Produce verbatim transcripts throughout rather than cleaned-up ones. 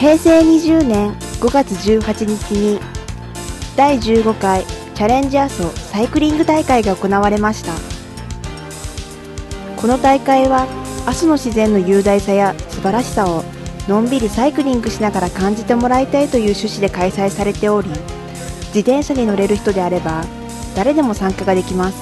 へいせいにじゅうねんごがつじゅうはちにちにだいじゅうごかいチャレンジ阿蘇サイクリング大会が行われました。この大会は阿蘇の自然の雄大さや素晴らしさをのんびりサイクリングしながら感じてもらいたいという趣旨で開催されており、自転車に乗れる人であれば誰でも参加ができます。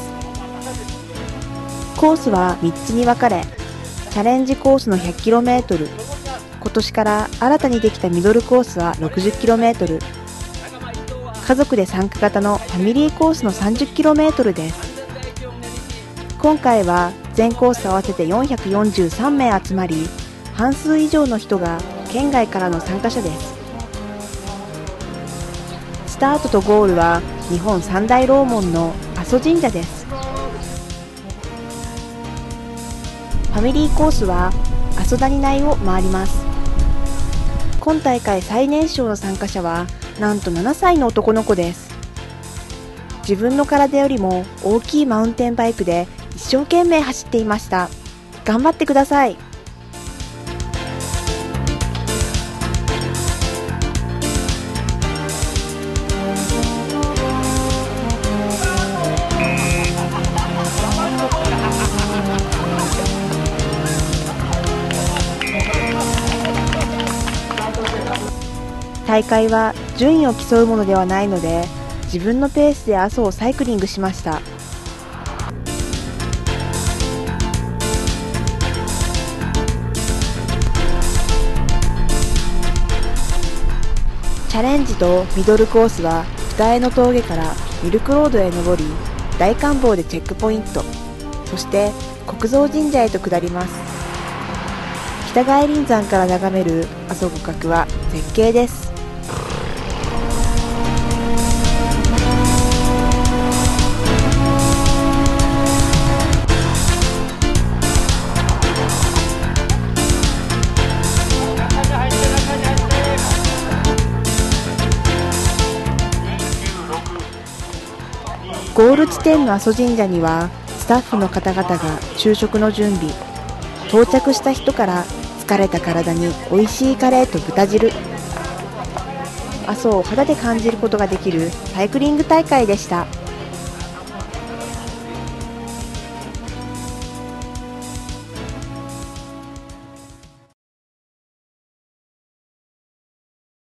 コースはみっつに分かれ、チャレンジコースの ひゃくキロメートル、今年から新たにできたミドルコースは ろくじゅっキロメートル、家族で参加型のファミリーコースの さんじゅっキロメートル です。今回は全コース合わせてよんひゃくよんじゅうさんめい集まり、半数以上の人が県外からの参加者です。スタートとゴールは日本三大楼門の阿蘇神社です。ファミリーコースは阿蘇谷内を回ります。今大会最年少の参加者はなんとななさいの男の子です。自分の体よりも大きいマウンテンバイクで一生懸命走っていました。頑張ってください。大会は順位を競うものではないので、自分のペースで阿蘇をサイクリングしました。チャレンジとミドルコースは二重の峠からミルクロードへ登り、大観峰でチェックポイント、そして国蔵神社へと下ります。北外輪山から眺める阿蘇五岳は絶景です。ゴール地点の阿蘇神社にはスタッフの方々が昼食の準備、到着した人から疲れた体に美味しいカレーと豚汁、阿蘇を肌で感じることができるサイクリング大会でした。